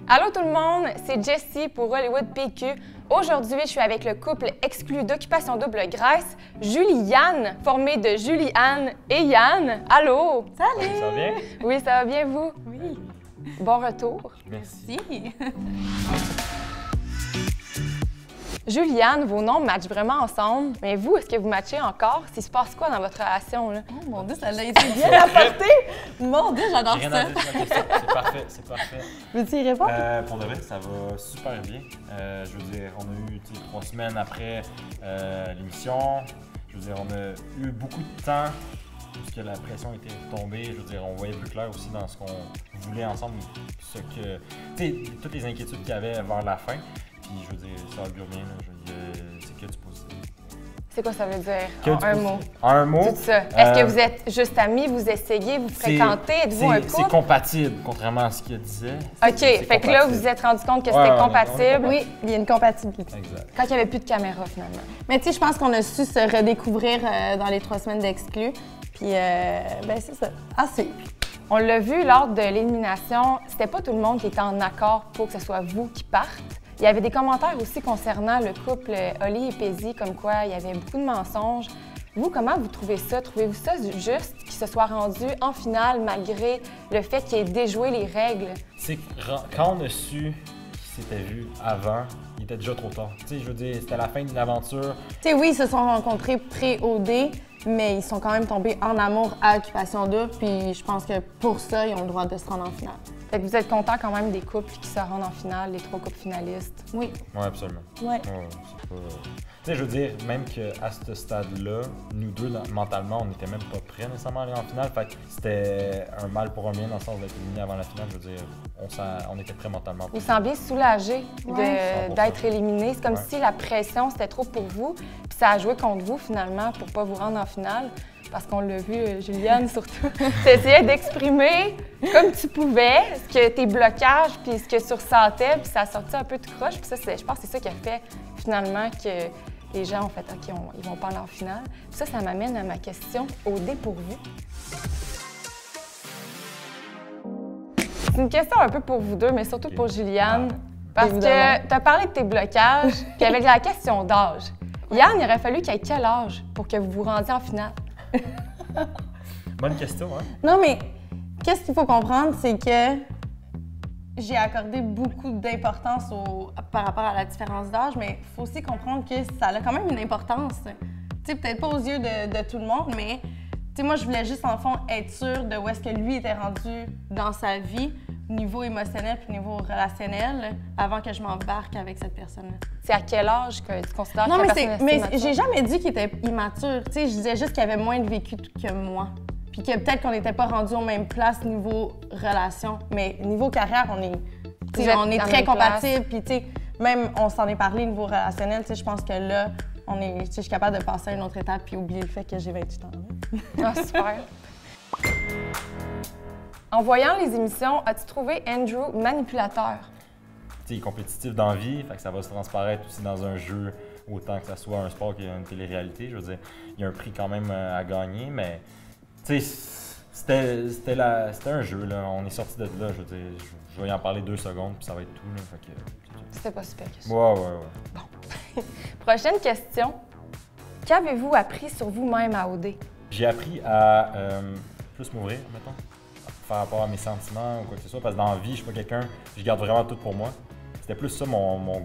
Allô tout le monde, c'est Jessie pour Hollywood PQ. Aujourd'hui, je suis avec le couple exclu d'Occupation Double Grace, Julie-Yann, formé de Julie-Anne et Yann. Allô? Salut! Ça va bien? Oui, ça va bien, vous? Oui. Bon retour. Merci. Julie-Anne, vos noms matchent vraiment ensemble, mais vous, est-ce que vous matchez encore? Il se passe quoi dans votre relation, là? Oh mon Dieu, ça l'a été bien apporté! Mon Dieu, j'adore Rien ça! à dire sur la question. C'est parfait, c'est parfait. Veux-tu y répondre? Pour de vrai, ça va super bien. Je veux dire, on a eu 3 semaines après l'émission. Je veux dire, on a eu beaucoup de temps puisque la pression était tombée. Je veux dire, on voyait plus clair aussi dans ce qu'on voulait ensemble, ce que, tu sais, toutes les inquiétudes qu'il y avait vers la fin. Puis je veux dire, ça augure bien, c'est que du positif. C'est quoi ça veut dire? Que En du un positif. mot. En un mot. Tout ça. Est-ce que vous êtes juste amis, vous essayez, vous fréquentez, êtes-vous un C'est couple? compatible, contrairement à ce qu'il disait. OK, fait que là, vous vous êtes rendu compte que c'était Ouais, compatible. Oui, il y a une compatibilité. Exact. Quand il n'y avait plus de caméra, finalement. Mais tu sais, je pense qu'on a su se redécouvrir dans les 3 semaines d'exclus. Puis, ben c'est ça. Assez. On l'a vu lors de l'élimination, c'était pas tout le monde qui était en accord pour que ce soit vous qui parte. Il y avait des commentaires aussi concernant le couple Oli et Pézy, comme quoi il y avait beaucoup de mensonges. Vous, comment vous trouvez ça? Trouvez-vous ça juste qu'ils se soient rendus en finale malgré le fait qu'ils aient déjoué les règles? C'est que quand on a su qu'ils s'étaient vus avant, il était déjà trop tard. Tu sais, je veux dire, c'était la fin d'une aventure. Tu sais, oui, ils se sont rencontrés pré-OD, mais ils sont quand même tombés en amour à Occupation Double. Puis je pense que pour ça, ils ont le droit de se rendre en finale. Fait que vous êtes content quand même des couples qui se rendent en finale, les 3 couples finalistes? Oui. Oui, absolument. Ouais. Ouais, c'est pas... Tu sais, je veux dire, même qu'à ce stade-là, nous deux, mentalement, on n'était même pas prêts nécessairement à aller en finale. Fait que c'était un mal pour un bien dans le sens d'être éliminé avant la finale. Je veux dire, on était prêts mentalement. Vous sembliez soulagé Ouais. d'être éliminé. C'est comme Ouais. si la pression, c'était trop pour vous, puis ça a joué contre vous finalement pour pas vous rendre en finale. Parce qu'on l'a vu, Juliane surtout, tu essayais d'exprimer comme tu pouvais ce que tes blocages, puis ce que tu ressentais, puis ça a sorti un peu de croche. Puis ça, je pense que c'est ça qui a fait finalement que les gens ont fait « OK, ils vont pas aller en finale ». Puis ça m'amène à ma question au dépourvu. C'est une question un peu pour vous deux, mais surtout pour Juliane. Parce Évidemment. que tu as parlé de tes blocages, puis avec la question d'âge. Yann, il aurait fallu qu'il ait quel âge pour que vous vous rendiez en finale? Bonne question, hein? Non, mais qu'est-ce qu'il faut comprendre, c'est que j'ai accordé beaucoup d'importance par rapport à la différence d'âge, mais il faut aussi comprendre que ça a quand même une importance. Tu sais, peut-être pas aux yeux de tout le monde, mais tu sais, moi, je voulais juste, en fond, être sûre de où est-ce que lui était rendu dans sa vie, niveau émotionnel puis niveau relationnel, avant que je m'embarque avec cette personne-là. C'est à quel âge que tu considères Non, que la mais, personne est mais immature? j'ai jamais dit qu'il était immature. Tu sais, je disais juste qu'il avait moins de vécu que moi. Puis que peut-être qu'on n'était pas rendus aux mêmes places niveau relation. Mais niveau carrière, on est, tu sais, Vous êtes on est dans la très même compatibles. Puis tu sais, même on s'en est parlé niveau relationnel. Tu sais, je pense que là, tu sais, je suis capable de passer à une autre étape puis oublier le fait que j'ai 28 ans. Ah, super. En voyant les émissions, as-tu trouvé Andrew manipulateur? Tu sais, il est compétitif dans la vie, fait que ça va se transparaître aussi dans un jeu, autant que ça soit un sport qu'une télé-réalité. Je veux dire, il y a un prix quand même à gagner, mais tu sais, c'était un jeu, là. On est sorti de là, je veux dire, je vais y en parler 2 secondes, puis ça va être tout, là. Fait que, C'était pas super que ça. ouais. Prochaine question. Qu'avez-vous appris sur vous-même à OD? J'ai appris à plus m'ouvrir, mettons, par rapport à mes sentiments ou quoi que ce soit, parce que dans la vie, je suis pas quelqu'un, je garde vraiment tout pour moi. C'était plus ça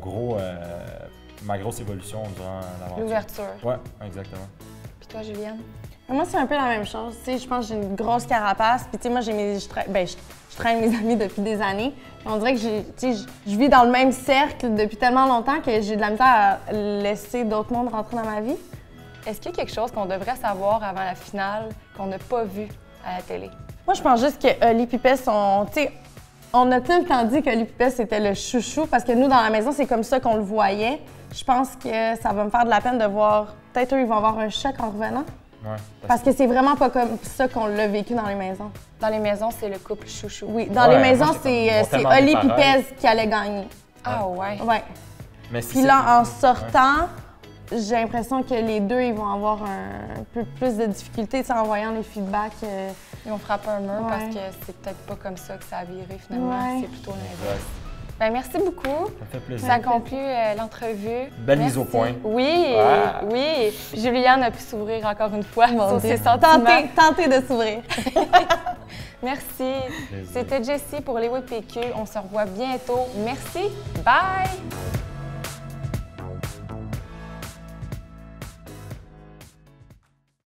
ma grosse évolution durant l'aventure. L'ouverture. Ouais, exactement. Puis toi, Juliane? Moi, c'est un peu la même chose. Tu sais, je pense que j'ai une grosse carapace. Puis, tu sais, moi, je traîne mes amis depuis des années. Puis on dirait que je vis dans le même cercle depuis tellement longtemps que j'ai de la misère à laisser d'autres mondes rentrer dans ma vie. Est-ce qu'il y a quelque chose qu'on devrait savoir avant la finale qu'on n'a pas vu à la télé? Moi, je pense juste que Oli Pipet sont. Tu sais, on a tout le temps dit que Oli Pipet c'était le chouchou parce que nous, dans la maison, c'est comme ça qu'on le voyait. Je pense que ça va me faire de la peine de voir. Peut-être eux, ils vont avoir un choc en revenant. Ouais, Parce que c'est vraiment pas comme ça qu'on l'a vécu dans les maisons. Dans les maisons, c'est le couple chouchou. Oui, dans Ouais, les maisons, moi, c'est tellement Oli des pareils. Pipet qui allait gagner. Ah ouais. Ouais. Mais si Puis c'est- là, en sortant, j'ai l'impression que les deux, ils vont avoir un peu plus de difficultés, tu sais, en voyant les feedbacks. Ils vont frapper un mur Ouais. parce que c'est peut-être pas comme ça que ça a viré finalement. Ouais. C'est plutôt l'inverse. Ben, merci beaucoup. Ça me fait plaisir. Ça conclut l'entrevue. Belle mise au Merci. point. Oui, Ah. oui. Juliane a pu s'ouvrir encore une fois sur Dieu. ses sentiments. Tentez de s'ouvrir. Merci. Plaisir. C'était Jessie pour les WPQ. On se revoit bientôt. Merci. Bye!